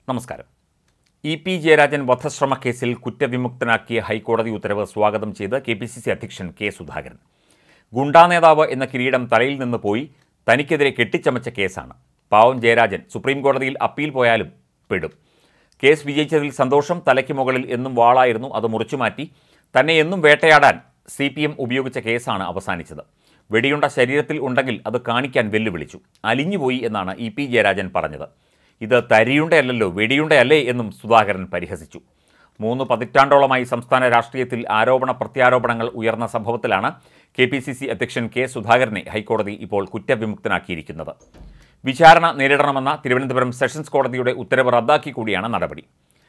നമസ്കാരം. ഇ.പി. ജയരാജൻ വധശ്രമ കേസിൽ കുറ്റവിമുക്തനാക്കിയ ഹൈക്കോടതി ഉത്തരവ് സ്വാഗതം ചെയ്ത് കെ.പി.സി.സി. അധ്യക്ഷൻ കെ. സുധാകരൻ. ഗുണ്ടാ നേതാവ് എന്ന കിരീടം തലയിൽ നിന്ന് പോയി തനിക്കെതിരെ കെട്ടിച്ചമച്ച കേസാണ്. പാവം ജയരാജൻ സുപ്രീംകോടതിയിൽ അപ്പീൽ പോയാലും പെടും. കേസ് വിജയിച്ചതിൽ സന്തോഷം. തലയ്ക്ക് മുകളിൽ എന്നും വാളായിരുന്നു, അത് മുറിച്ചുമാറ്റി. തന്നെ എന്നും വേട്ടയാടാൻ CPM ഉപയോഗിച്ച കേസാണ് അവസാനിച്ചത്. വെടിയുണ്ട ശരീരത്തിൽ ഉണ്ടെങ്കിൽ അത് കാണിക്കാൻ വെല്ലുവിളിച്ചു. അലിഞ്ഞുപോയി എന്നാണ് ഇ.പി. ജയരാജൻ പറഞ്ഞത്. ഇത് തരിയുണ്ടയല്ലോ, വെടിയുണ്ടയല്ലേ എന്നും സുധാകരൻ പരിഹസിച്ചു. 3 പതിറ്റാണ്ടോളമായി സംസ്ഥാന രാഷ്ട്രീയത്തിൽ ആരോപണ പ്രത്യാരോപണങ്ങൾ ഉയർന്ന സംഭവത്തിലാണ് കെ.പി.സി.സി. അധ്യക്ഷൻ കെ. സുധാകരനെ ഹൈക്കോടതി ഇപ്പോൾ കുറ്റവിമുക്തനാക്കിയിരിക്കുന്നത്. വിചാരണ നേരിടണമെന്ന തിരുവനന്തപുരം സെഷൻസ് കോടതിയുടെ ഉത്തരവ് റദ്ദാക്കി കൂടിയാണ് നടപടി.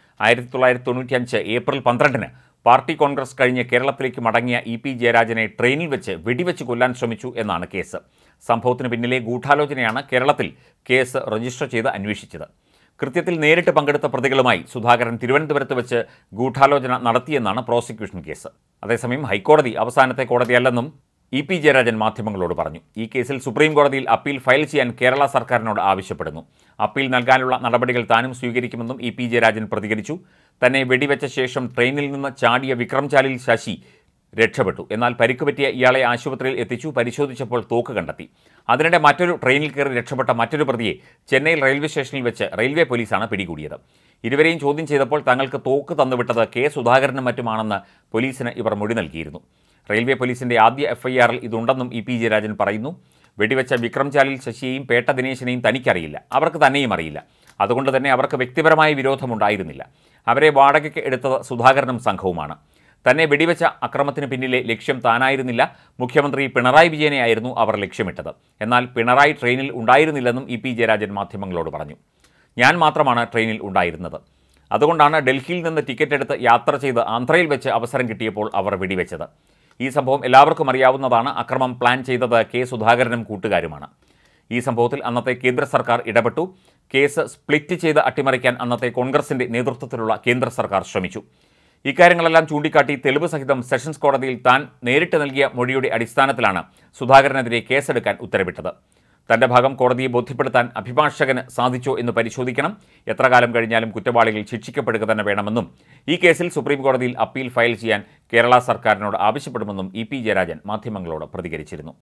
1995 ഏപ്രിൽ 12-ന് പാർട്ടി കോൺഗ്രസ് കഴിഞ്ഞ് കേരളത്തിലേക്ക് മടങ്ങിയ ഇ.പി. ജയരാജനെ ട്രെയിനിൽ വെച്ച് വെടിവെച്ച് കൊല്ലാൻ ശ്രമിച്ചു എന്നാണ് കേസ്. സംഭവത്തിന് പിന്നിലെ ഗൂഢാലോചനയാണ് കേരളത്തിൽ കേസ് രജിസ്റ്റർ ചെയ്ത് അന്വേഷിച്ചത്. കൃത്യത്തിൽ നേരിട്ട് പങ്കെടുത്ത പ്രതികളുമായി സുധാകരൻ തിരുവനന്തപുരത്ത് വെച്ച് ഗൂഢാലോചന നടത്തിയെന്നാണ് പ്രോസിക്യൂഷൻ കേസ്. അതേസമയം ഹൈക്കോടതി അവസാനത്തെ കോടതിയല്ലെന്നും ഇ.പി. ജയരാജൻ മാധ്യമങ്ങളോട് പറഞ്ഞു. ഈ കേസിൽ സുപ്രീം കോടതിയിൽ അപ്പീൽ ഫയൽ ചെയ്യാൻ കേരള സർക്കാരിനോട് ആവശ്യപ്പെടുന്നു. അപ്പീൽ നൽകാനുള്ള നടപടികൾ താനും സ്വീകരിക്കുമെന്നും ഇ.പി. ജയരാജൻ പ്രതികരിച്ചു. തന്നെ വെടിവെച്ച ശേഷം ട്രെയിനിൽ നിന്ന് ചാടിയ വിക്രംചാലിൽ ശശി രക്ഷപ്പെട്ടു. എന്നാൽ പരിക്ക് പറ്റിയ ഇയാളെ ആശുപത്രിയിൽ എത്തിച്ചു. പരിശോധിച്ചപ്പോൾ തോക്ക് കണ്ടെത്തി. അതിനിടെ മറ്റൊരു ട്രെയിനിൽ കയറി രക്ഷപ്പെട്ട മറ്റൊരു പ്രതിയെ ചെന്നൈയിൽ റെയിൽവേ സ്റ്റേഷനിൽ വെച്ച് റെയിൽവേ പോലീസാണ് പിടികൂടിയത്. ഇരുവരെയും ചോദ്യം ചെയ്തപ്പോൾ തങ്ങൾക്ക് തോക്ക് തന്നുവിട്ടത് കെ. സുധാകരനും മറ്റുമാണെന്ന് പോലീസിന് ഇവർ മൊഴി നൽകിയിരുന്നു. റെയിൽവേ പോലീസിന്റെ ആദ്യ FIR-ൽ ഇതുണ്ടെന്നും ഇ.പി. ജയരാജൻ പറയുന്നു. വെടിവെച്ച വിക്രംചാലിൽ ശശിയെയും പേട്ട ദിനേശിനെയും തനിക്കറിയില്ല, അവർക്ക് തന്നെയും അറിയില്ല. അതുകൊണ്ട് തന്നെ അവർക്ക് വ്യക്തിപരമായ വിരോധമുണ്ടായിരുന്നില്ല. അവരെ വാടകയ്ക്ക് എടുത്തത് സുധാകരനും സംഘവുമാണ്. തന്നെ വെടിവെച്ച അക്രമത്തിന് പിന്നിലെ ലക്ഷ്യം താനായിരുന്നില്ല, മുഖ്യമന്ത്രി പിണറായി വിജയനെയായിരുന്നു അവർ ലക്ഷ്യമിട്ടത്. എന്നാൽ പിണറായി ട്രെയിനിൽ ഉണ്ടായിരുന്നില്ലെന്നും ഇ.പി. ജയരാജൻ മാധ്യമങ്ങളോട് പറഞ്ഞു. ഞാൻ മാത്രമാണ് ട്രെയിനിൽ ഉണ്ടായിരുന്നത്. അതുകൊണ്ടാണ് ഡൽഹിയിൽ നിന്ന് ടിക്കറ്റ് എടുത്ത് യാത്ര ചെയ്ത് ആന്ധ്രയിൽ വെച്ച് അവസരം കിട്ടിയപ്പോൾ അവർ വെടിവെച്ചത്. ഈ സംഭവം എല്ലാവർക്കും അറിയാവുന്നതാണ്. അക്രമം പ്ലാൻ ചെയ്തത് കെ. സുധാകരനും കൂട്ടുകാരുമാണ്. ഈ സംഭവത്തിൽ അന്നത്തെ കേന്ദ്ര സർക്കാർ ഇടപെട്ടു. കേസ് സ്പ്ലിറ്റ് ചെയ്ത് അട്ടിമറിക്കാൻ അന്നത്തെ കോൺഗ്രസിന്റെ നേതൃത്വത്തിലുള്ള കേന്ദ്ര സർക്കാർ ശ്രമിച്ചു. ഇക്കാര്യങ്ങളെല്ലാം ചൂണ്ടിക്കാട്ടി തെളിവ് സഹിതം സെഷൻസ് കോടതിയിൽ താൻ നേരിട്ട് നൽകിയ മൊഴിയുടെ അടിസ്ഥാനത്തിലാണ് സുധാകരനെതിരെ കേസെടുക്കാൻ ഉത്തരവിട്ടത്. തന്റെ ഭാഗം കോടതിയെ ബോധ്യപ്പെടുത്താൻ അഭിഭാഷകന് സാധിച്ചോ എന്ന് പരിശോധിക്കണം. എത്ര കാലം കഴിഞ്ഞാലും കുറ്റവാളികൾ ശിക്ഷിക്കപ്പെടുക തന്നെ വേണമെന്നും ഈ കേസിൽ സുപ്രീം കോടതിയിൽ അപ്പീൽ ഫയൽ ചെയ്യാൻ കേരള സർക്കാരിനോട് ആവശ്യപ്പെടുമെന്നും ഇ.പി. ജയരാജൻ മാധ്യമങ്ങളോട് പ്രതികരിച്ചിരുന്നു.